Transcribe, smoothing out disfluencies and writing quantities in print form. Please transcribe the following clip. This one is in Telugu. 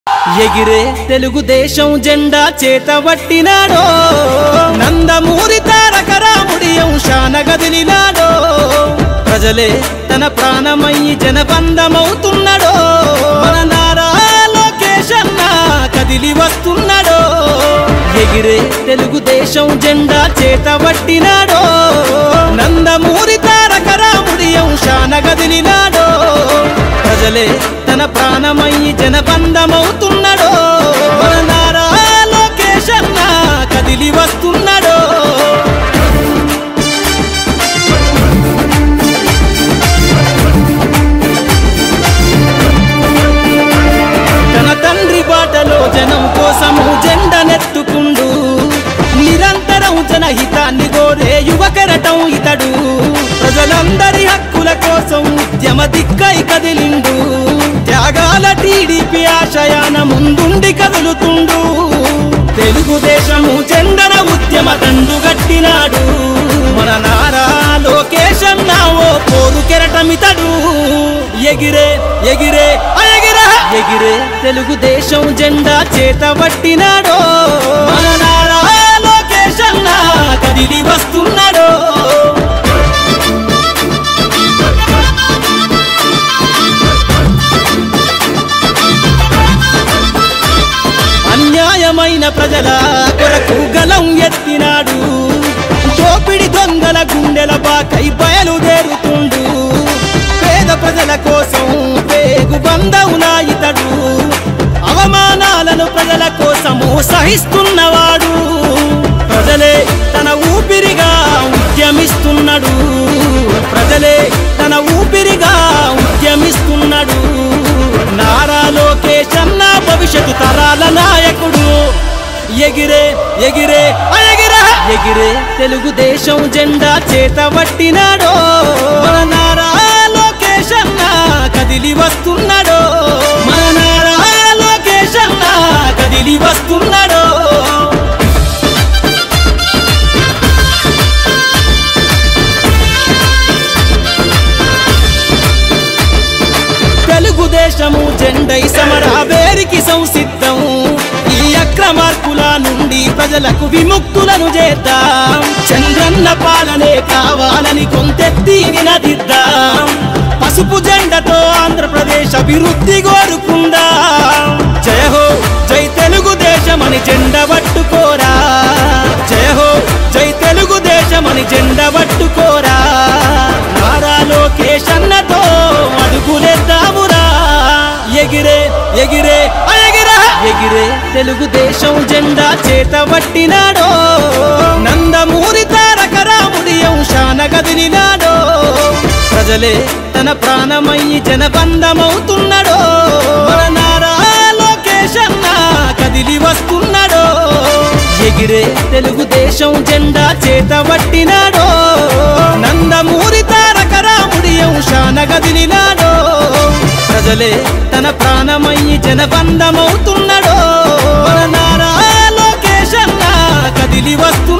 ఎగిరే తెలుగుదేశం జెండా చేతబట్టినాడో నందమూరి తారక రాముడి అంశాన గదిలినాడో ప్రజలే తన ప్రాణమయ్యి జనబంధమవుతున్నాడో మన నారా లోకేష్ అన్న కదిలి వస్తున్నాడో ఎగిరే తెలుగుదేశం జెండా చేతబట్టినాడో నందమూరి తారక రాముడి అంశాన గదిలినాడో ప్రజలే తన ప్రాణమయ్యి జనబంధమవుతున్నాడో మన నారా లోకేష్ అన్న కదిలి వస్తున్నాడో తన తండ్రి బాటలో జనం కోసము జెండనెత్తుకుండు నిరంతరం జనహితాన్ని కోరే యువకరటం ఇతడు ప్రజలందరి హక్కుల కోసం ఉద్యమ దిక్కై కదిలిండు త్యాగాల టీడీపీ ఆశయాన ముందుండి కదులుతుండు తెలుగుదేశము జెండన ఉద్యమ దండు గట్టినాడు మన నారా లోకేష్ అన్న ఓ పోరు కెరటమితడు ఎగిరే ఎగిరే ఎగిరే ఎగిరే తెలుగుదేశం జెండా చేతబట్టినాడో మన నారా లోకేష్ అన్న కదిలి వస్తున్నాడో అన్యాయమైన ప్రజల కొరకు గలం ఎత్తినాడు దోపిడి దొంగల గుండెల బాకై బయలుదేరుతుండు పేద ప్రజల కోసం పేగు బంధవునా ఇతడు అవమానాలను ప్రజల కోసము సహిస్తున్నవాడు ప్రజలే తన ఊపిరిగా ఉద్యమిస్తున్నాడు ప్రజలే తన ఊపిరిగా ఉద్యమిస్తున్నాడు నారా లోకేష్ అన్న భవిష్యత్తు తరాల నాయకుడు ఎగిరే ఎగిరే ఎగిరే ఎగిరే తెలుగుదేశం జెండా చేతబట్టినాడో మన నారా లోకేష్ అన్న కదిలి వస్తున్నాడో మన నారా లోకేష్ అన్న కదిలి వస్తున్నాడో తెలుగుదేశము జెండై సమరావేరికి సంసిద్ధం ఈ అక్రమార్కుల నుండి ప్రజలకు విముక్తులను చేద్దాం చంద్రన్న పాలనే కావాలని కొంతెత్తి నినదిద్దాం పసుపు జెండతో ఆంధ్రప్రదేశ్ అభివృద్ధి కోరుకుందాం జయ హో జై తెలుగుదేశం అని జెండ పట్టుకోరా జయ హో జై తెలుగుదేశం అని జెండ పట్టుకోరా నారా లోకేష్ అన్నతో అడుగులేద్దామురా ఎగిరే ఎగిరే ఎగిరే ఎగిరే తెలుగుదేశం జెండా చేతబట్టినాడో నందమూరి తారక రాముడి అంశాన గదిలినాడో ప్రజలే తన ప్రాణమయ్యి జనబంధమవుతున్నాడో మన నారా లోకేష్ అన్న కదిలి వస్తున్నాడో ఎగిరే తెలుగుదేశం జెండా చేతబట్టినాడో నందమూరి తారక రాముడి అంశాన గదిలినాడో ప్రజలే తన ప్రాణమయ్యి జనబంధమవుతున్నాడో మన నారా లోకేష్ అన్న కదిలి వస్తున్నాడో